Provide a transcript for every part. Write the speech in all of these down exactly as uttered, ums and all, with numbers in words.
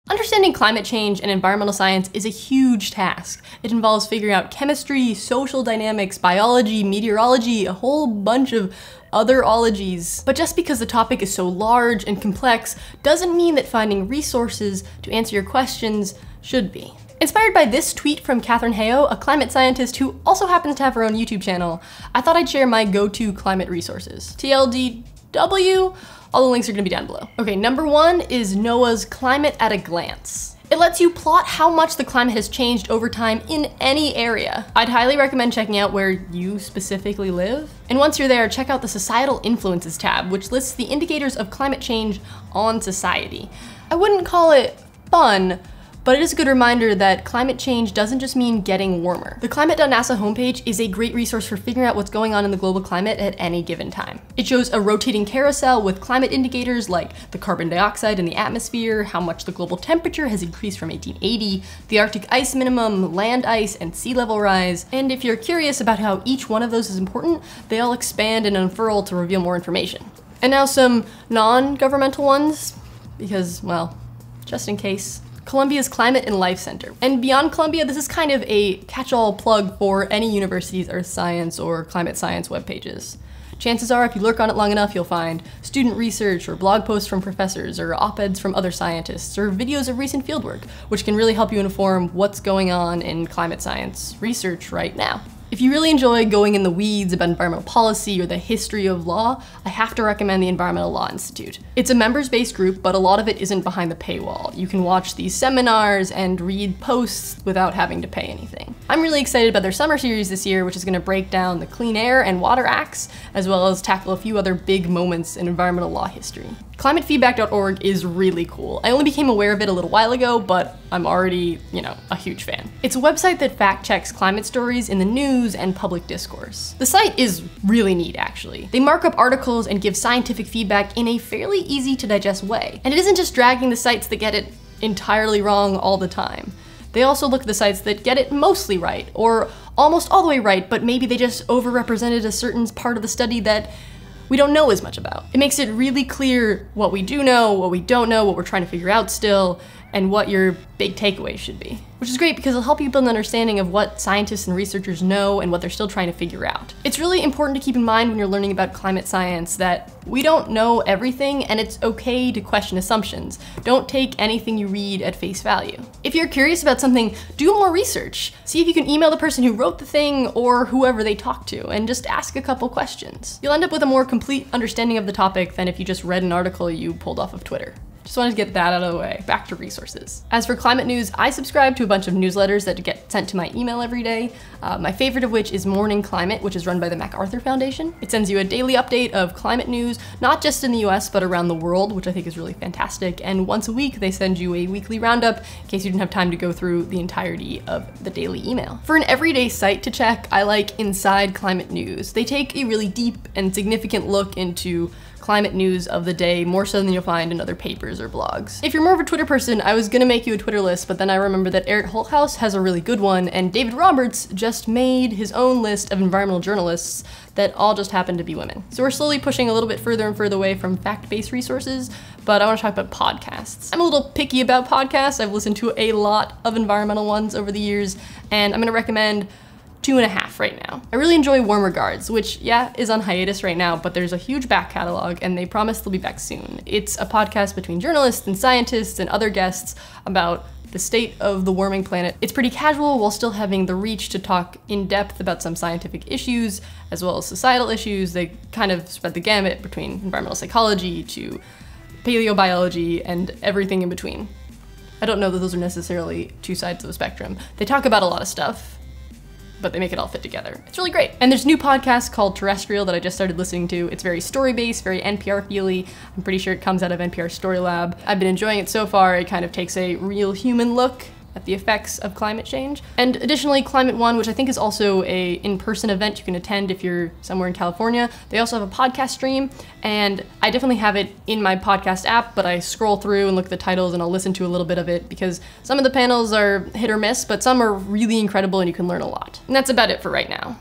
Understanding climate change and environmental science is a huge task. It involves figuring out chemistry, social dynamics, biology, meteorology, a whole bunch of other ologies. But just because the topic is so large and complex doesn't mean that finding resources to answer your questions should be. Inspired by this tweet from Catherine Heo, a climate scientist who also happens to have her own YouTube channel, I thought I'd share my go-to climate resources. T L D W, all the links are gonna be down below. Okay, number one is NOAA's Climate at a Glance. It lets you plot how much the climate has changed over time in any area. I'd highly recommend checking out where you specifically live. And once you're there, check out the Societal Influences tab, which lists the indicators of climate change on society. I wouldn't call it fun, but it is a good reminder that climate change doesn't just mean getting warmer. The climate dot NASA homepage is a great resource for figuring out what's going on in the global climate at any given time. It shows a rotating carousel with climate indicators like the carbon dioxide in the atmosphere, how much the global temperature has increased from eighteen eighty, the Arctic ice minimum, land ice, and sea level rise. And if you're curious about how each one of those is important, they all expand and unfurl to reveal more information. And now some non-governmental ones, because, well, just in case. Columbia's Climate and Life Center. And beyond Columbia, this is kind of a catch-all plug for any university's earth science or climate science web pages. Chances are, if you lurk on it long enough, you'll find student research or blog posts from professors or op-eds from other scientists or videos of recent fieldwork, which can really help you inform what's going on in climate science research right now. If you really enjoy going in the weeds about environmental policy or the history of law, I have to recommend the Environmental Law Institute. It's a members-based group, but a lot of it isn't behind the paywall. You can watch these seminars and read posts without having to pay anything. I'm really excited about their summer series this year, which is going to break down the Clean Air and Water Acts, as well as tackle a few other big moments in environmental law history. climate feedback dot org is really cool. I only became aware of it a little while ago, but I'm already, you know, a huge fan. It's a website that fact-checks climate stories in the news and public discourse. The site is really neat, actually. They mark up articles and give scientific feedback in a fairly easy to digest way. And it isn't just dragging the sites that get it entirely wrong all the time. They also look at the sites that get it mostly right, or almost all the way right, but maybe they just overrepresented a certain part of the study that we don't know as much about. It makes it really clear what we do know, what we don't know, what we're trying to figure out still, and what your big takeaways should be. Which is great because it'll help you build an understanding of what scientists and researchers know and what they're still trying to figure out. It's really important to keep in mind when you're learning about climate science that we don't know everything and it's okay to question assumptions. Don't take anything you read at face value. If you're curious about something, do more research. See if you can email the person who wrote the thing or whoever they talked to and just ask a couple questions. You'll end up with a more complete understanding of the topic than if you just read an article you pulled off of Twitter. Just wanted to get that out of the way. Back to resources. As for climate news, I subscribe to a bunch of newsletters that get sent to my email every day. Uh, my favorite of which is Morning Climate, which is run by the MacArthur Foundation. It sends you a daily update of climate news, not just in the U S, but around the world, which I think is really fantastic. And once a week, they send you a weekly roundup in case you didn't have time to go through the entirety of the daily email. For an everyday site to check, I like Inside Climate News. They take a really deep and significant look into climate news of the day, more so than you'll find in other papers or blogs. If you're more of a Twitter person, I was gonna make you a Twitter list, but then I remember that Eric Holthaus has a really good one, and David Roberts just made his own list of environmental journalists that all just happen to be women. So we're slowly pushing a little bit further and further away from fact-based resources, but I wanna talk about podcasts. I'm a little picky about podcasts. I've listened to a lot of environmental ones over the years, and I'm gonna recommend two and a half right now. I really enjoy Warm Regards, which, yeah, is on hiatus right now, but there's a huge back catalog and they promise they'll be back soon. It's a podcast between journalists and scientists and other guests about the state of the warming planet. It's pretty casual while still having the reach to talk in depth about some scientific issues as well as societal issues. They kind of spread the gamut between environmental psychology to paleobiology and everything in between. I don't know that those are necessarily two sides of a spectrum. They talk about a lot of stuff, but they make it all fit together. It's really great. And there's a new podcast called Terrestrial that I just started listening to. It's very story-based, very N P R feely. I'm pretty sure it comes out of N P R Story Lab. I've been enjoying it so far. It kind of takes a real human look at the effects of climate change. And additionally, Climate One, which I think is also a in-person event you can attend if you're somewhere in California. They also have a podcast stream, and I definitely have it in my podcast app, but I scroll through and look at the titles and I'll listen to a little bit of it because some of the panels are hit or miss, but some are really incredible and you can learn a lot. And that's about it for right now.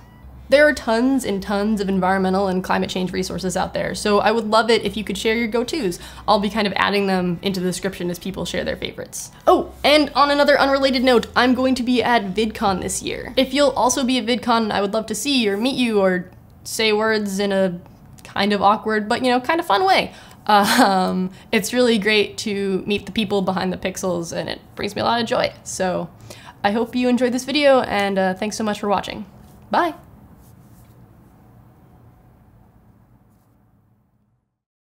There are tons and tons of environmental and climate change resources out there, so I would love it if you could share your go-tos. I'll be kind of adding them into the description as people share their favorites. Oh, and on another unrelated note, I'm going to be at VidCon this year. If you'll also be at VidCon, I would love to see or meet you or say words in a kind of awkward, but you know, kind of fun way. Um, it's really great to meet the people behind the pixels, and it brings me a lot of joy. So I hope you enjoyed this video, and uh, thanks so much for watching. Bye.